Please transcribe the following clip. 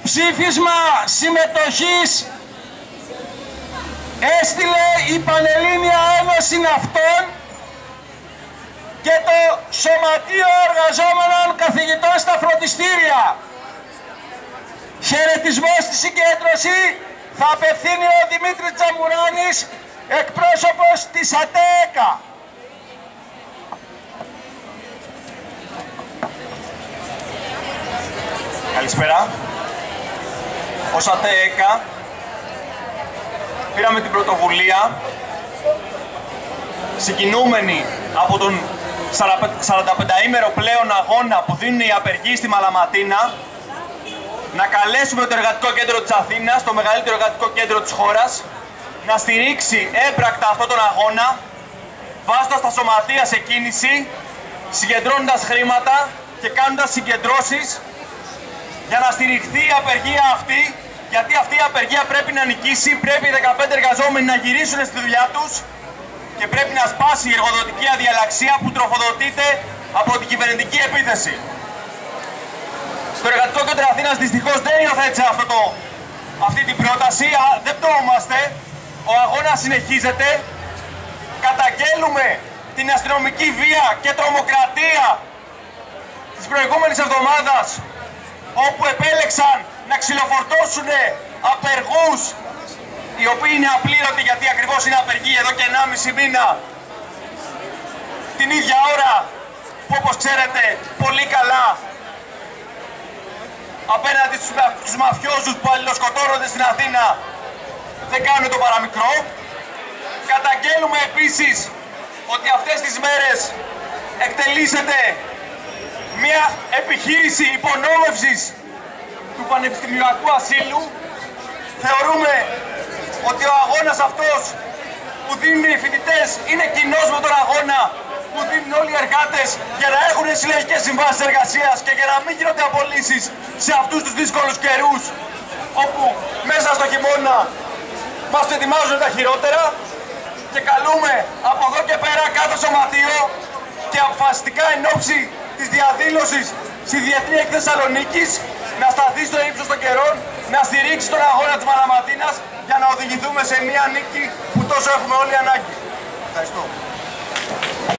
ψήφισμα συμμετοχής έστειλε η Πανελλήνια Ένωση Ναυτών και το Σωματείο Εργαζόμενων Καθηγητών στα Φροντιστήρια. Χαιρετισμό στη συγκέντρωση θα απευθύνει ο Δημήτρης Τζαμουράνης, εκπρόσωπος της ΑΤΕΕΚΑ. Καλησπέρα. Ως ΑΤΕΕΚΑ πήραμε την πρωτοβουλία, συγκινούμενοι από τον 45ημερο πλέον αγώνα που δίνουν οι απεργοί στη Μαλαματίνα, να καλέσουμε το Εργατικό Κέντρο της Αθήνας, το μεγαλύτερο εργατικό κέντρο της χώρας, να στηρίξει έμπρακτα αυτόν τον αγώνα, βάζοντας τα σωματεία σε κίνηση, συγκεντρώνοντας χρήματα και κάνοντας συγκεντρώσεις για να στηριχθεί η απεργία αυτή, γιατί αυτή η απεργία πρέπει να νικήσει, πρέπει οι 15 εργαζόμενοι να γυρίσουν στη δουλειά τους και πρέπει να σπάσει η εργοδοτική αδιαλαξία που τροφοδοτείται από την κυβερνητική επίθεση. Το Εργατικό Κέντρο Αθήνας δυστυχώς δεν υιοθέτησε αυτή την πρόταση, δεν πτωούμαστε, ο αγώνας συνεχίζεται, καταγγέλουμε την αστυνομική βία και τρομοκρατία της προηγούμενης εβδομάδας, όπου επέλεξαν να ξυλοφορτώσουν απεργούς οι οποίοι είναι απλήρωτοι γιατί ακριβώς είναι απεργοί εδώ και 1,5 μήνα, την ίδια ώρα που, όπως ξέρετε πολύ καλά, απέναντι στους μαφιόζους που αλληλοσκοτώνονται στην Αθήνα δεν κάνουν το παραμικρό. Καταγγέλουμε επίσης ότι αυτές τις μέρες εκτελήσεται μια επιχείρηση υπονόμευσης του πανεπιστημιακού ασύλου. Θεωρούμε ότι ο αγώνας αυτός που δίνουν οι φοιτητές είναι κοινός με τον αγώνα που δίνουν όλοι οι εργάτες για να έχουν συλλογικές συμβάσεις εργασίας και για να μην γίνονται απολύσεις σε αυτούς τους δύσκολους καιρούς, όπου μέσα στο χειμώνα μας ετοιμάζουν τα χειρότερα. Και καλούμε από εδώ και πέρα κάθε σωματείο και αποφασιστικά εν ώψη της διαδήλωσης στη Διεθνή Έκθεση Θεσσαλονίκης να σταθεί στο ύψος των καιρών, να στηρίξει τον αγώνα της Μαλαματίνας για να οδηγηθούμε σε μια νίκη που τόσο έχουμε όλοι ανάγκη. Ευχαριστώ.